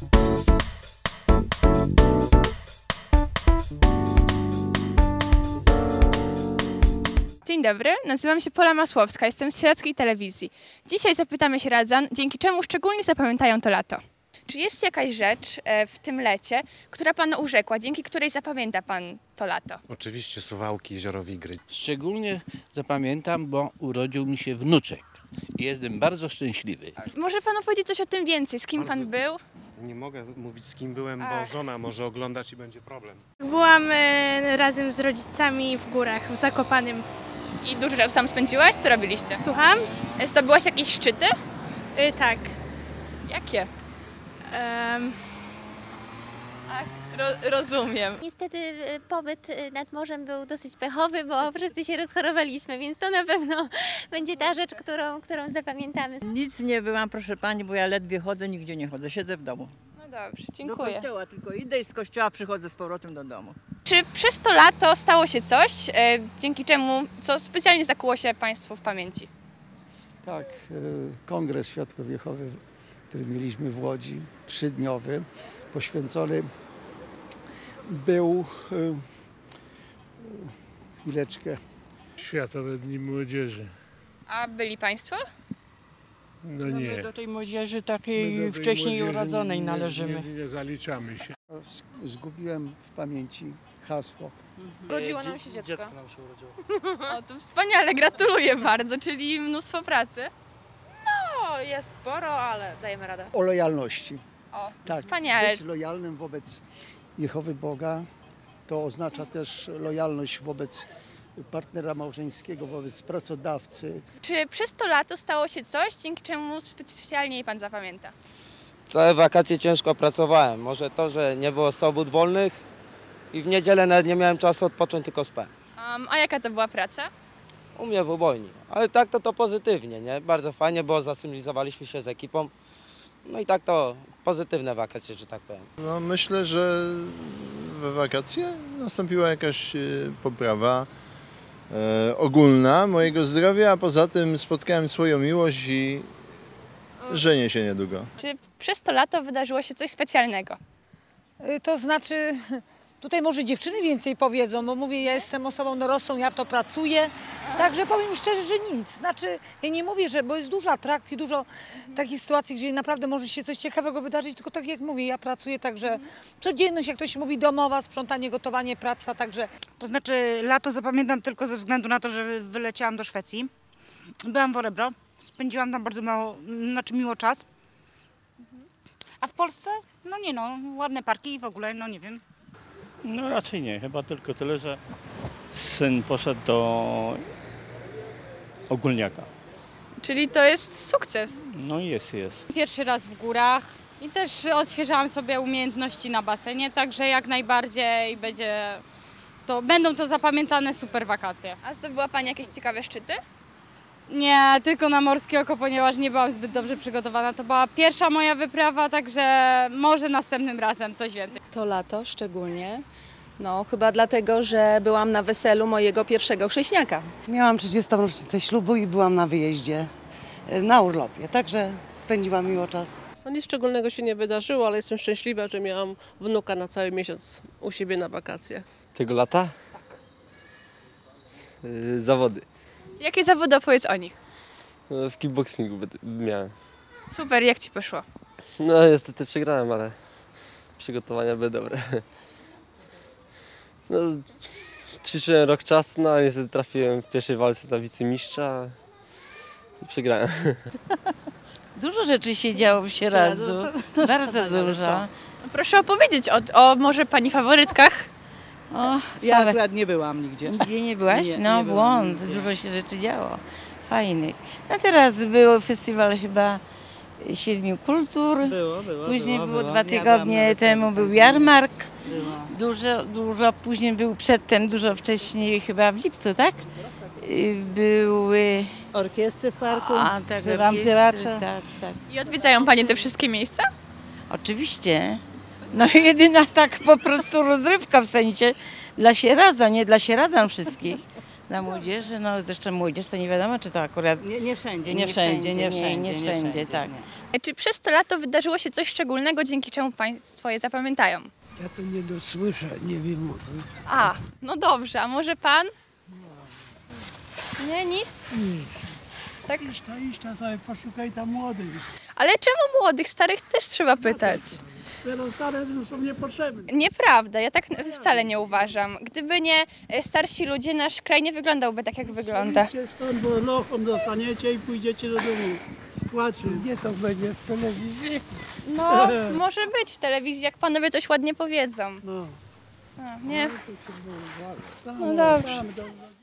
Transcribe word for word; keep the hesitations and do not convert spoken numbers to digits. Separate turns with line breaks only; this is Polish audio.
Dzień dobry, nazywam się Pola Masłowska, jestem z Sieradzkiej Telewizji. Dzisiaj zapytamy się Radzan, dzięki czemu szczególnie zapamiętają to lato. Czy jest jakaś rzecz w tym lecie, która Pana urzekła, dzięki której zapamięta Pan to lato?
Oczywiście Suwałki, Jezioro Wigry.
Szczególnie zapamiętam, bo urodził mi się wnuczek i jestem bardzo szczęśliwy.
Może Pan opowiedzieć coś o tym więcej, z kim Pan był?
Nie mogę mówić, z kim byłem, bo
Ach.
żona może oglądać i będzie problem.
Byłam e, razem z rodzicami w górach, w Zakopanem.
I dużo czasu tam spędziłaś? Co robiliście?
Słucham?
Zdobyłaś jakieś szczyty?
E, tak.
Jakie?
Em,
Ach, ro rozumiem.
Niestety y, pobyt y, nad morzem był dosyć pechowy, bo wszyscy się rozchorowaliśmy, więc to na pewno będzie ta rzecz, którą, którą zapamiętamy.
Nic nie byłam, proszę pani, bo ja ledwie chodzę, nigdzie nie chodzę, siedzę w domu.
No dobrze,
Do
dziękuję.
kościoła tylko idę i z kościoła przychodzę z powrotem do domu.
Czy przez to lato stało się coś, e, dzięki czemu, co specjalnie zakuło się Państwu w pamięci?
Tak, e, Kongres Świadków Jehowy, który mieliśmy w Łodzi, trzydniowy, poświęcony był, e, e, chwileczkę,
Światowe Dni Młodzieży.
A byli Państwo?
No
No
nie.
my do tej młodzieży
My
takiej
do tej
wcześniej
młodzieży
urodzonej
nie,
należymy.
Nie, nie zaliczamy się.
z- zgubiłem w pamięci hasło.
Urodziło nam się dziecko. Dziecko nam się urodziło. O, to wspaniale, gratuluję bardzo, czyli mnóstwo pracy.
No, jest sporo, ale dajemy radę.
O lojalności.
O,
Tak,
wspaniale.
być lojalnym wobec Jehowy Boga to oznacza też lojalność wobec partnera małżeńskiego, wobec pracodawcy.
Czy przez to lato stało się coś, dzięki czemu specjalnie jej Pan zapamięta?
Całe wakacje ciężko pracowałem. Może to, że nie było sobót wolnych i w niedzielę nawet nie miałem czasu odpocząć, tylko spać.
Um, a jaka to była praca?
U mnie w ubojni. Ale tak to to pozytywnie, nie? Bardzo fajnie, bo zasymilizowaliśmy się z ekipą. No i tak to pozytywne wakacje, że tak powiem.
No, myślę, że we wakacje nastąpiła jakaś e, poprawa e, ogólna mojego zdrowia, a poza tym spotkałem swoją miłość i żenię się niedługo.
Czy przez to lato wydarzyło się coś specjalnego?
To znaczy, tutaj może dziewczyny więcej powiedzą, bo mówię, ja jestem osobą dorosłą, ja to pracuję, także powiem szczerze, że nic. Znaczy, ja nie mówię, że, bo jest dużo atrakcji, dużo takich sytuacji, gdzie naprawdę może się coś ciekawego wydarzyć, tylko tak jak mówię, ja pracuję, także codzienność, jak to się mówi, domowa, sprzątanie, gotowanie, praca, także...
To znaczy, lato zapamiętam tylko ze względu na to, że wyleciałam do Szwecji. Byłam w Orebro, spędziłam tam bardzo mało, znaczy miło czas. A w Polsce? No nie no, ładne parki i w ogóle, no nie wiem.
No raczej nie, chyba tylko tyle, że syn poszedł do ogólniaka.
Czyli to jest sukces.
No jest, jest.
Pierwszy raz w górach i też odświeżałam sobie umiejętności na basenie, także jak najbardziej będzie to, będą to zapamiętane super wakacje.
A zdobyła Pani jakieś ciekawe szczyty?
Nie, tylko na Morskie Oko, ponieważ nie byłam zbyt dobrze przygotowana. To była pierwsza moja wyprawa, także może następnym razem coś więcej.
To lato szczególnie, no chyba dlatego, że byłam na weselu mojego pierwszego chrześniaka.
Miałam trzydziestą rocznicę ślubu i byłam na wyjeździe, na urlopie, także spędziłam miło czas.
No nic szczególnego się nie wydarzyło, ale jestem szczęśliwa, że miałam wnuka na cały miesiąc u siebie na wakacje.
Tego lata? Tak. Yy, zawody.
Jakie zawody, opowiedz o nich?
No, w kickboxingu miałem.
Super, jak Ci poszło?
No niestety przegrałem, ale przygotowania były dobre. No, ćwiczyłem rok czasu, no ale niestety trafiłem w pierwszej walce na wicemistrza i przegrałem.
Dużo rzeczy się działo w Sieradzu, bardzo dużo.
No proszę opowiedzieć o, o może Pani faworytkach.
O,
Ja akurat nie byłam nigdzie.
Nigdzie nie byłaś?
Nie,
no
nie byłam
błąd,
nigdzie.
dużo się rzeczy działo, fajnych. No teraz był festiwal chyba Siedmiu Kultur,
Było, było,
później
było,
było
było.
dwa
Ja
tygodnie
byłam na
temu
weselu.
był jarmark,
Było.
dużo, dużo, później był przedtem, dużo wcześniej chyba w lipcu, tak? Y, Były...
Orkiestry w parku,
A, tak,
w
orkiestry,
Amfiteatrze.
tak, tak.
I odwiedzają Panie te wszystkie miejsca?
Oczywiście. No jedyna tak po prostu rozrywka w sensie dla Sieradza, nie dla Sieradzan wszystkich. dla młodzieży. No zresztą młodzież to nie wiadomo, czy to akurat...
Nie, nie wszędzie,
nie wszędzie, nie wszędzie, nie wszędzie, tak.
Czy przez to lato wydarzyło się coś szczególnego, dzięki czemu Państwo je zapamiętają?
Ja to nie dosłyszę, nie wiem.
A, no dobrze, a może Pan? Nie, nic?
Nic.
Tak?
Iść ta, iść ta sobie, poszukaj tam młodych.
Ale czemu młodych, starych też trzeba pytać?
Teraz stare już są niepotrzebne.
Nieprawda, ja tak wcale nie uważam. Gdyby nie e, starsi ludzie, nasz kraj nie wyglądałby tak, jak wygląda.
Idźcie stąd, bo lochom dostaniecie i pójdziecie do domu z płaczem. Gdzie to będzie? W telewizji?
No, może być w telewizji, jak panowie coś ładnie powiedzą.
No.
A, nie?
No
No dobrze.